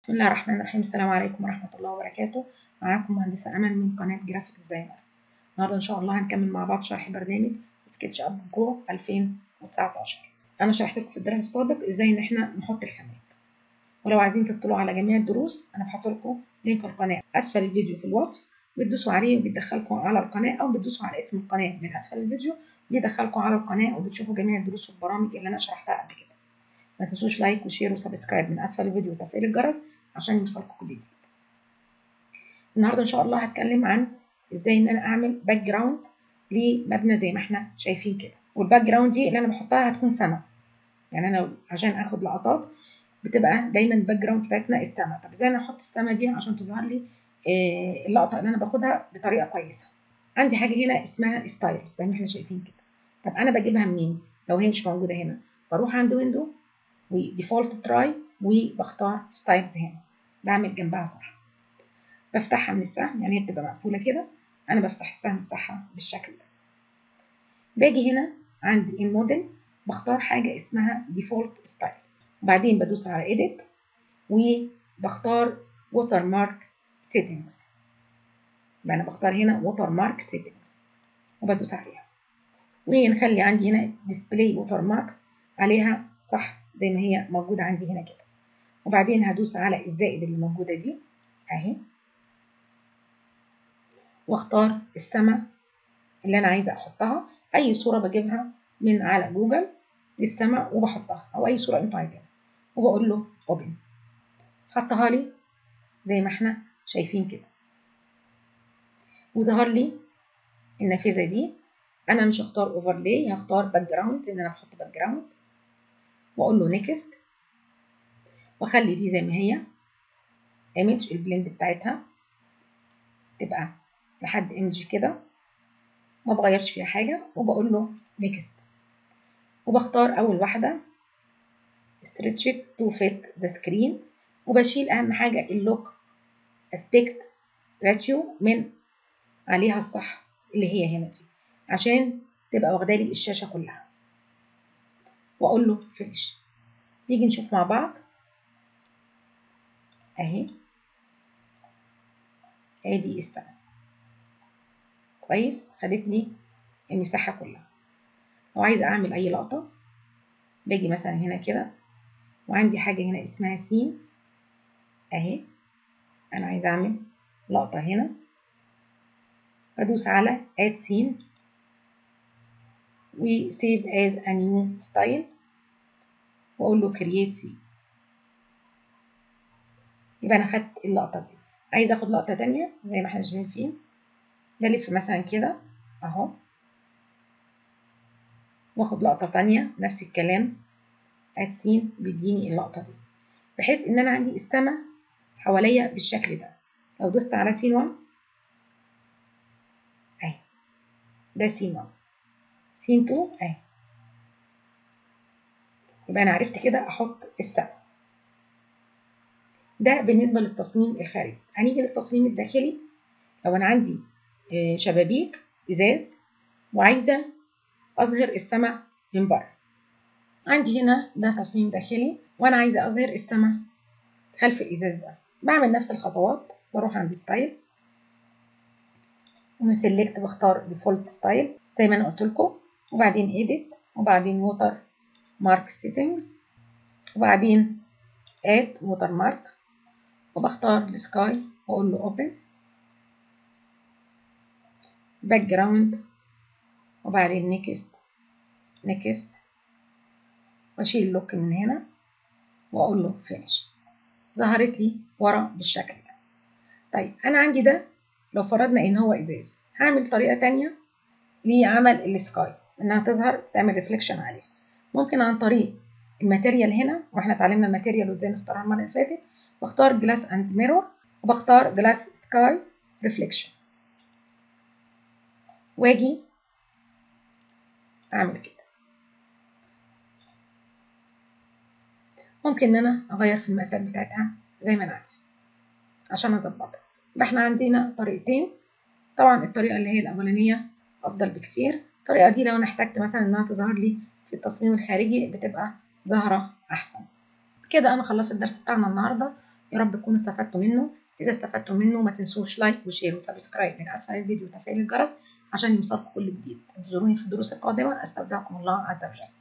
بسم الله الرحمن الرحيم. السلام عليكم ورحمة الله وبركاته. معاكم مهندسة أمل من قناة جرافيك ديزاينر. النهاردة إن شاء الله هنكمل مع بعض شرح برنامج سكتش أب برو 2019. أنا شرحت لكم في الدرس السابق إزاي إن إحنا نحط الخامات، ولو عايزين تطلعوا على جميع الدروس أنا بحط لكم لينك القناة أسفل الفيديو في الوصف، بتدوسوا عليه وبيدخلكم على القناة، أو بتدوسوا على اسم القناة من أسفل الفيديو بيدخلكم على القناة وبتشوفوا جميع الدروس والبرامج اللي أنا شرحتها قبل كده. ما تنسوش لايك وشير وسبسكرايب من اسفل الفيديو وتفعيل الجرس عشان يوصلكم كل جديد. النهارده ان شاء الله هتكلم عن ازاي ان انا اعمل باك جراوند لمبنى زي ما احنا شايفين كده، والباك جراوند دي اللي انا بحطها هتكون سما. يعني انا عشان اخد لقطات بتبقى دايما الباك جراوند بتاعتنا السما. طب ازاي انا احط السما دي عشان تظهر لي اللقطه اللي انا باخدها بطريقه كويسه؟ عندي حاجه هنا اسمها ستايل زي ما احنا شايفين كده. طب انا بجيبها منين لو هي مش موجوده هنا؟ بروح عند ويندو وديفولت تراي وبختار ستايلز هنا، بعمل جنبها صح، بفتحها من السهم، يعني هي بتبقى مقفوله كده، انا بفتح السهم بتاعها بالشكل ده. باجي هنا عند الموديل بختار حاجه اسمها ديفولت ستايلز، وبعدين بدوس على ايديت وبختار ووتر مارك سيتنجز. يبقى انا بختار هنا ووتر مارك سيتنجز وبدوس عليها، ونخلي عندي هنا ديسبلاي ووتر ماركس عليها صح زي ما هي موجوده عندي هنا كده. وبعدين هدوس على الزائد اللي موجوده دي اهي، واختار السما اللي انا عايزه احطها. اي صوره بجيبها من على جوجل للسما وبحطها، او اي صوره انتوا عايزينها، وبقول له اوبن. حطها لي زي ما احنا شايفين كده، وظهر لي النافذه دي. انا مش هختار اوفرلاي، هختار باك جراوند لان انا بحط باك جراوند، واقول له نيكست، واخلي دي زي ما هي ايمج البلند بتاعتها تبقى لحد ايمج كده، ما بغيرش فيها حاجه، وبقول له نيكست، وبختار اول واحده stretch it to fit the screen، وبشيل اهم حاجه اللوك اسبكت راتيو من عليها الصح اللي هي هنا دي عشان تبقى واخدالي الشاشه كلها، واقول له فينيش. نيجي نشوف مع بعض اهي، ادي السما كويس، خدت لي المساحه كلها. لو عايزه اعمل اي لقطه باجي مثلا هنا كده، وعندي حاجه هنا اسمها سين اهي، انا عايزه اعمل لقطه هنا، بدوس على add scene و save as a new style، واقول له create scene. يبقى انا خدت اللقطه دي. عايزه اخد لقطه تانية زي ما احنا شايفين، بلف مثلا كده اهو، واخد لقطه تانية نفس الكلام add scene، بيديني اللقطه دي، بحيث ان انا عندي السما حواليا بالشكل ده. لو دوست على سين 1 اهي، ده سين 1، سين 2 اهي، يبقى انا عرفت كده احط السما. ده بالنسبه للتصميم الخارجي. هنيجي للتصميم الداخلي. لو انا عندي شبابيك ازاز وعايزه اظهر السما من بره، عندي هنا ده تصميم داخلي وانا عايزه اظهر السما خلف الازاز ده، بعمل نفس الخطوات، بروح عند ستايل ومن سيلكت بختار ديفولت ستايل زي ما انا قلت لكم، وبعدين ايديت، وبعدين ووتر مارك سيتنجز، وبعدين اد ووتر مارك، وبختار السكاي واقول له اوبن، باك جراوند، وبعدين نيكست نيكست، واشيل اللوك من هنا واقول له فينيش. ظهرت لي ورا بالشكل ده. طيب انا عندي ده لو فرضنا ان هو ازاز، هعمل طريقه تانية لعمل السكاي انها تظهر تعمل ريفليكشن عليها. ممكن عن طريق الماتيريال هنا، واحنا اتعلمنا الماتيريال وازاي نختارها المره اللي فاتت، بختار جلاس اند ميرور، وبختار جلاس سكاي ريفليكشن، واجي اعمل كده. ممكن ان انا اغير في المقاسات بتاعتها زي ما انا عايزه عشان اظبطها. يبقى احنا عندنا طريقتين. طبعا الطريقه اللي هي الاولانيه افضل بكتير. الطريقه دي لو انا احتجت مثلا انها تظهر لي في التصميم الخارجي بتبقى ظاهره احسن. كده انا خلصت الدرس بتاعنا النهارده، يا رب تكونوا استفدتوا منه. إذا استفدتوا منه ما تنسوش لايك وشير وسبسكرايب من أسفل الفيديو وتفعيل الجرس عشان يوصلكم كل جديد. انتظروني في الدروس القادمة. أستودعكم الله عز وجل.